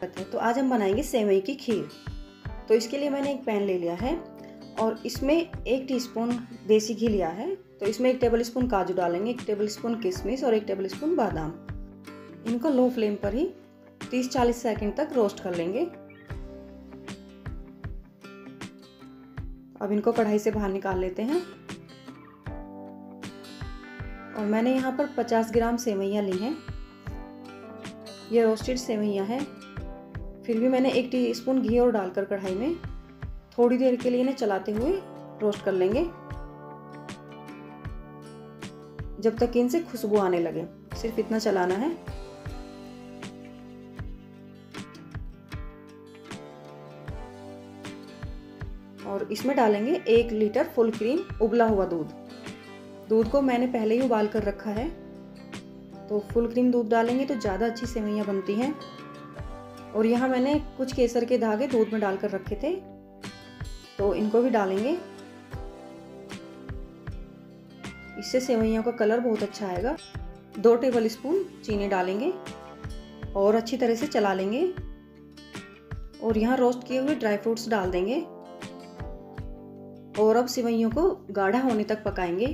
तो आज हम बनाएंगे सेवई की खीर। तो इसके लिए मैंने एक पैन ले लिया है और इसमें 1 टीस्पून देसी घी लिया है। तो इसमें 1 टेबलस्पून काजू डालेंगे, 1 टेबलस्पून किशमिश और 1 टेबलस्पून बादाम। इनको लो फ्लेम पर ही 30-40 सेकंड तक रोस्ट कर लेंगे। अब इनको कढ़ाई से बाहर निकाल लेते हैं। और मैंने यहाँ पर 50 ग्राम सेवइयाँ ली हैं। ये रोस्टेड सेवइयाँ हैं। फिर भी मैंने 1 टीस्पून घी और डालकर कढ़ाई में थोड़ी देर के लिए इन्हें चलाते हुए रोस्ट कर लेंगे, जब तक इनसे खुशबू आने लगे। सिर्फ इतना चलाना है। और इसमें डालेंगे 1 लीटर फुल क्रीम उबला हुआ दूध। दूध को मैंने पहले ही उबाल कर रखा है। तो फुल क्रीम दूध डालेंगे तो ज़्यादा अच्छी सेवइयाँ बनती हैं। और यहाँ मैंने कुछ केसर के धागे दूध में डालकर रखे थे, तो इनको भी डालेंगे। इससे सेवइयों का कलर बहुत अच्छा आएगा। 2 टेबलस्पून चीनी डालेंगे और अच्छी तरह से चला लेंगे। और यहाँ रोस्ट किए हुए ड्राई फ्रूट्स डाल देंगे। और अब सेवइयों को गाढ़ा होने तक पकाएंगे।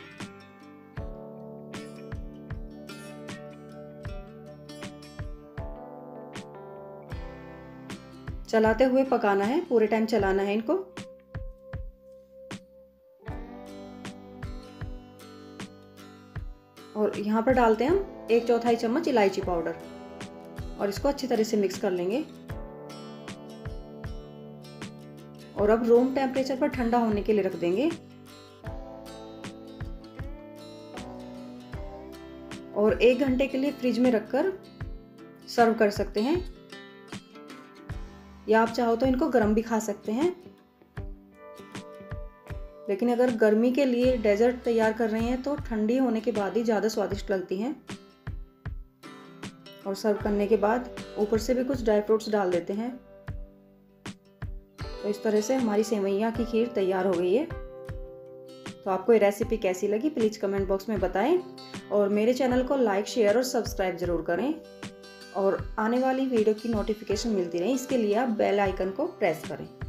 चलाते हुए पकाना है, पूरे टाइम चलाना है इनको। और यहाँ पर डालते हैं हम 1/4 चम्मच इलायची पाउडर और इसको अच्छी तरह से मिक्स कर लेंगे। और अब रूम टेम्परेचर पर ठंडा होने के लिए रख देंगे। और 1 घंटे के लिए फ्रिज में रखकर सर्व कर सकते हैं, या आप चाहो तो इनको गर्म भी खा सकते हैं। लेकिन अगर गर्मी के लिए डेजर्ट तैयार कर रहे हैं तो ठंडी होने के बाद ही ज़्यादा स्वादिष्ट लगती हैं। और सर्व करने के बाद ऊपर से भी कुछ ड्राई फ्रूट्स डाल देते हैं। तो इस तरह से हमारी सेवइयाँ की खीर तैयार हो गई है। तो आपको ये रेसिपी कैसी लगी प्लीज़ कमेंट बॉक्स में बताएं। और मेरे चैनल को लाइक, शेयर और सब्सक्राइब ज़रूर करें। और आने वाली वीडियो की नोटिफिकेशन मिलती रहे, इसके लिए आप बेल आइकन को प्रेस करें।